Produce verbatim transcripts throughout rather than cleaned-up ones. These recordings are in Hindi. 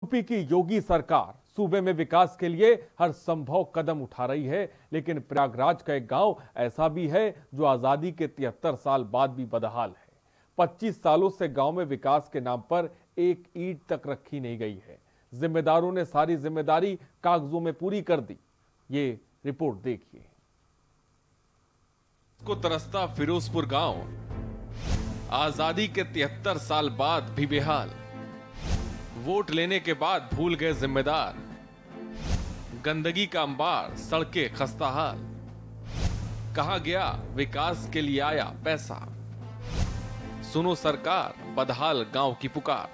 यूपी की योगी सरकार सूबे में विकास के लिए हर संभव कदम उठा रही है, लेकिन प्रयागराज का एक गांव ऐसा भी है जो आजादी के तिहत्तर साल बाद भी बदहाल है। पच्चीस सालों से गांव में विकास के नाम पर एक ईंट तक रखी नहीं गई है। जिम्मेदारों ने सारी जिम्मेदारी कागजों में पूरी कर दी। ये रिपोर्ट देखिए। को तरसता फिरोजपुर गांव आजादी के तिहत्तर साल बाद भी बेहाल। वोट लेने के बाद भूल गए जिम्मेदार। गंदगी का अंबार, सड़कें खस्ताहाल। कहा गया विकास के लिए आया पैसा। सुनो सरकार, बदहाल गांव की पुकार।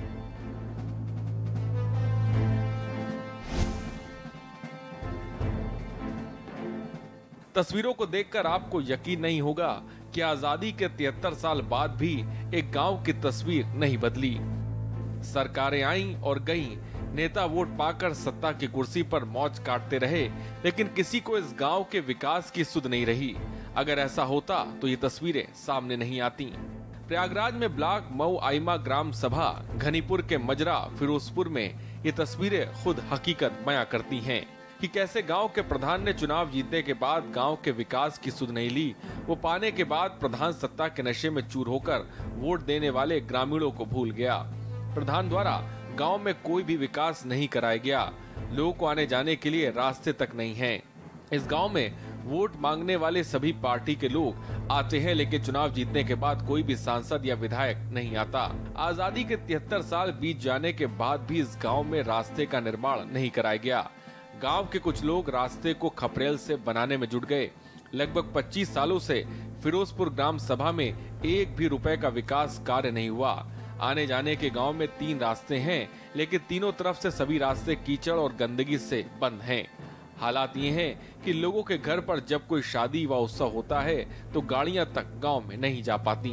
तस्वीरों को देखकर आपको यकीन नहीं होगा कि आजादी के तिहत्तर साल बाद भी एक गांव की तस्वीर नहीं बदली। सरकारें आईं और गईं, नेता वोट पाकर सत्ता की कुर्सी पर मौज काटते रहे, लेकिन किसी को इस गांव के विकास की सुध नहीं रही। अगर ऐसा होता तो ये तस्वीरें सामने नहीं आती। प्रयागराज में ब्लॉक मऊ आइमा ग्राम सभा, घनीपुर के मजरा, फिरोजपुर में ये तस्वीरें खुद हकीकत बयां करती हैं कि कैसे गांव के प्रधान ने चुनाव जीतने के बाद गांव के विकास की सुध नहीं ली। वो पाने के बाद प्रधान सत्ता के नशे में चूर होकर वोट देने वाले ग्रामीणों को भूल गया। प्रधान द्वारा गांव में कोई भी विकास नहीं कराया गया। लोगों को आने जाने के लिए रास्ते तक नहीं हैं। इस गांव में वोट मांगने वाले सभी पार्टी के लोग आते हैं, लेकिन चुनाव जीतने के बाद कोई भी सांसद या विधायक नहीं आता। आजादी के तिहत्तर साल बीत जाने के बाद भी इस गांव में रास्ते का निर्माण नहीं कराया गया। गांव के कुछ लोग रास्ते को खपरेल से बनाने में जुट गए। लगभग पच्चीस सालों से फिरोजपुर ग्राम सभा में एक भी रुपए का विकास कार्य नहीं हुआ। आने जाने के गांव में तीन रास्ते हैं, लेकिन तीनों तरफ से सभी रास्ते कीचड़ और गंदगी से बंद हैं। हालात ये हैं कि लोगों के घर पर जब कोई शादी व उत्सव होता है तो गाड़ियां तक गांव में नहीं जा पाती।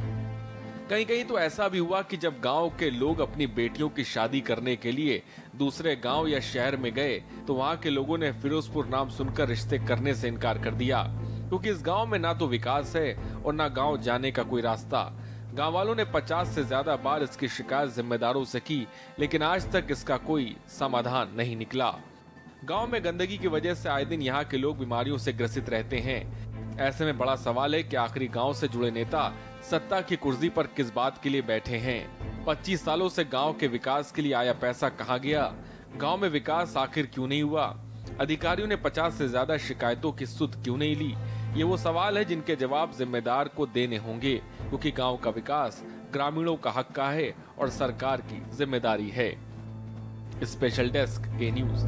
कहीं कहीं तो ऐसा भी हुआ कि जब गांव के लोग अपनी बेटियों की शादी करने के लिए दूसरे गांव या शहर में गए तो वहां के लोगों ने फिरोजपुर नाम सुनकर रिश्ते करने से इनकार कर दिया, क्योंकि इस गांव में ना तो विकास है और ना गांव जाने का कोई रास्ता। गांव वालों ने पचास से ज्यादा बार इसकी शिकायत जिम्मेदारों से की, लेकिन आज तक इसका कोई समाधान नहीं निकला। गांव में गंदगी की वजह से आए दिन यहाँ के लोग बीमारियों से ग्रसित रहते हैं। ऐसे में बड़ा सवाल है कि आखिरी गांव से जुड़े नेता सत्ता की कुर्सी पर किस बात के लिए बैठे हैं। पच्चीस सालों से गांव के विकास के लिए आया पैसा कहाँ गया? गांव में विकास आखिर क्यों नहीं हुआ? अधिकारियों ने पचास से ज्यादा शिकायतों की सुध क्यों नहीं ली? ये वो सवाल है जिनके जवाब जिम्मेदार को देने होंगे, क्योंकि गांव का विकास ग्रामीणों का हक का है और सरकार की जिम्मेदारी है। स्पेशल डेस्क के न्यूज।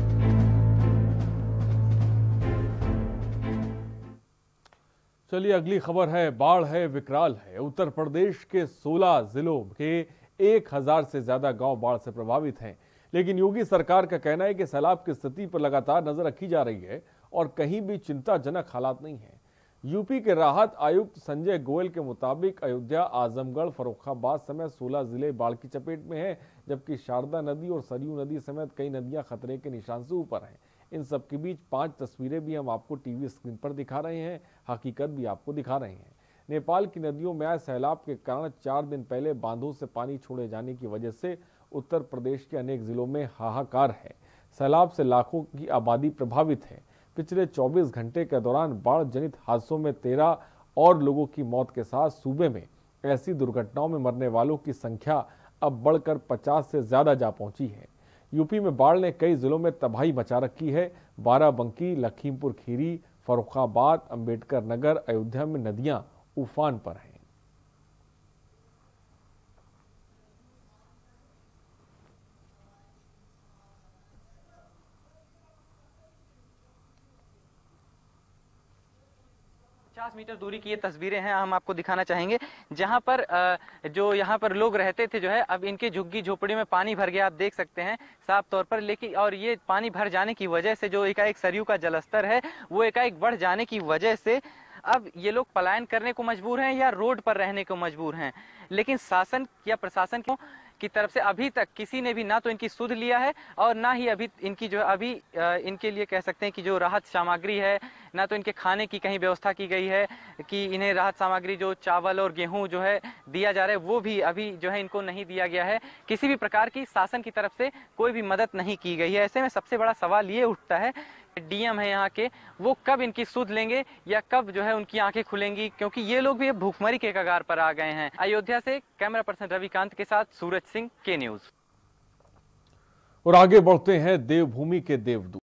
चलिए अगली खबर है। बाढ़ है, विकराल है। उत्तर प्रदेश के सोलह जिलों के एक हजार से ज्यादा गांव बाढ़ से प्रभावित हैं, लेकिन योगी सरकार का कहना है कि सैलाब की स्थिति पर लगातार नजर रखी जा रही है और कहीं भी चिंताजनक हालात नहीं है। यूपी के राहत आयुक्त संजय गोयल के मुताबिक अयोध्या, आजमगढ़, फर्रुखाबाद समेत सोलह जिले बाढ़ की चपेट में हैं, जबकि शारदा नदी और सरयू नदी समेत कई नदियां खतरे के निशान से ऊपर हैं। इन सब के बीच पांच तस्वीरें भी हम आपको टीवी स्क्रीन पर दिखा रहे हैं, हकीकत भी आपको दिखा रहे हैं। नेपाल की नदियों में आए सैलाब के कारण चार दिन पहले बांधों से पानी छोड़े जाने की वजह से उत्तर प्रदेश के अनेक जिलों में हाहाकार है। सैलाब से लाखों की आबादी प्रभावित है। पिछले चौबीस घंटे के दौरान बाढ़ जनित हादसों में तेरह और लोगों की मौत के साथ सूबे में ऐसी दुर्घटनाओं में मरने वालों की संख्या अब बढ़कर पचास से ज्यादा जा पहुंची है। यूपी में बाढ़ ने कई जिलों में तबाही मचा रखी है। बाराबंकी, लखीमपुर खीरी, फर्रुखाबाद, अंबेडकर नगर, अयोध्या में नदियां उफान पर हैं। पचास मीटर दूरी की ये तस्वीरें हैं, हम आपको दिखाना चाहेंगे, जहां पर जो यहाँ पर लोग रहते थे जो है अब इनके झुग्गी झोपड़ी में पानी भर गया, आप देख सकते हैं साफ तौर पर। लेकिन और ये पानी भर जाने की वजह से जो एकाएक सरयू का जलस्तर है वो एकाएक बढ़ जाने की वजह से अब ये लोग पलायन करने को मजबूर हैं या रोड पर रहने को मजबूर हैं। लेकिन शासन या प्रशासन क्यों की तरफ से अभी तक किसी ने भी ना तो इनकी सुध लिया है और ना ही अभी इनकी जो अभी इनके लिए कह सकते हैं कि जो राहत सामग्री है ना तो इनके खाने की कहीं व्यवस्था की गई है कि इन्हें राहत सामग्री जो चावल और गेहूं जो है दिया जा रहा है वो भी अभी जो है इनको नहीं दिया गया है। किसी भी प्रकार की शासन की तरफ से कोई भी मदद नहीं की गई है। ऐसे में सबसे बड़ा सवाल ये उठता है, डीएम है यहाँ के, वो कब इनकी सुध लेंगे या कब जो है उनकी आंखें खुलेंगी, क्योंकि ये लोग भी अब भूखमरी के कगार पर आ गए हैं। अयोध्या से कैमरा पर्सन रविकांत के साथ सूरज सिंह, के न्यूज। और आगे बढ़ते हैं देवभूमि के देवदूत।